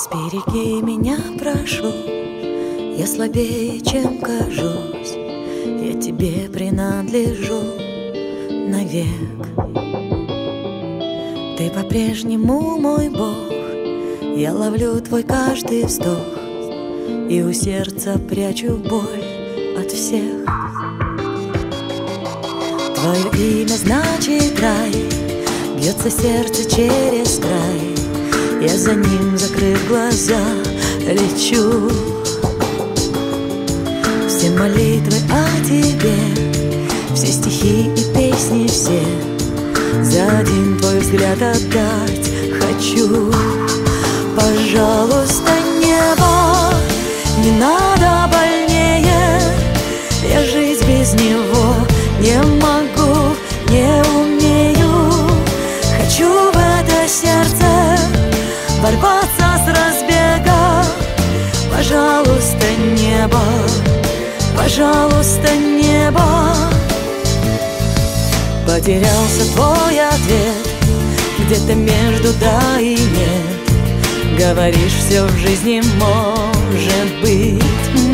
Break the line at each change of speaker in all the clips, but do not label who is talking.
Сбереги меня, прошу, я слабее, чем кажусь, я тебе принадлежу навек. Ты по-прежнему мой Бог, я ловлю твой каждый вздох и у сердца прячу боль от всех. Твое имя значит рай, бьется сердце через край, я за ним, закрыв глаза, лечу. Все молитвы о тебе, все стихи и песни все, за один твой взгляд отдать хочу. Пожалуйста, небо, не надо больнее, я жить без него не могу, не умею. Хочу в это сердце ворваться с разбега. Пожалуйста, небо, пожалуйста, небо. Потерялся твой ответ где-то между да и нет. Говоришь, все в жизни может быть.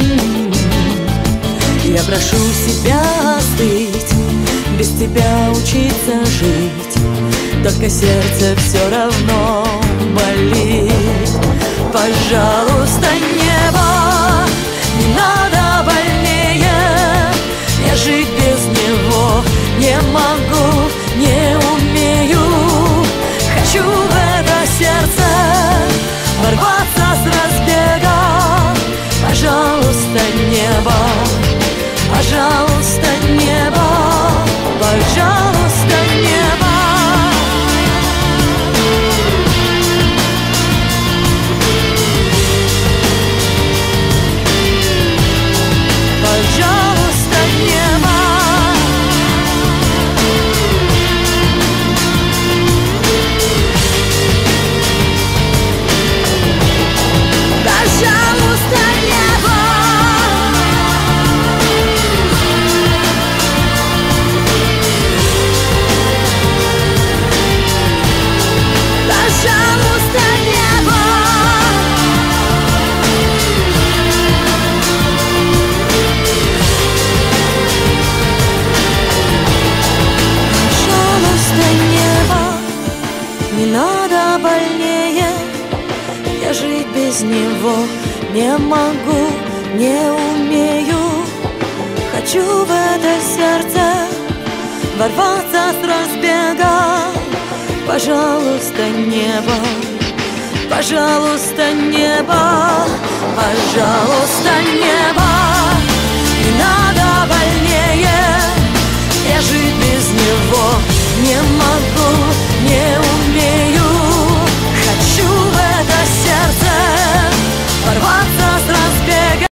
Я прошу себя остыть, без тебя учиться жить, только сердце все равно болит. Пожалуйста, небо, не надо больнее, я жить без него не могу, не умею. Хочу в это сердце ворваться с разбега. Пожалуйста, небо, пожалуйста, небо, пожалуйста, небо. Пожалуйста, небо. Пожалуйста, небо. Пожалуйста, небо. Пожалуйста, небо, не надо больнее, я жить без него не могу, не умею. Хочу в это сердце ворваться с разбега. Пожалуйста, небо, пожалуйста, небо, пожалуйста, небо. Не надо больнее, я жить без него не могу.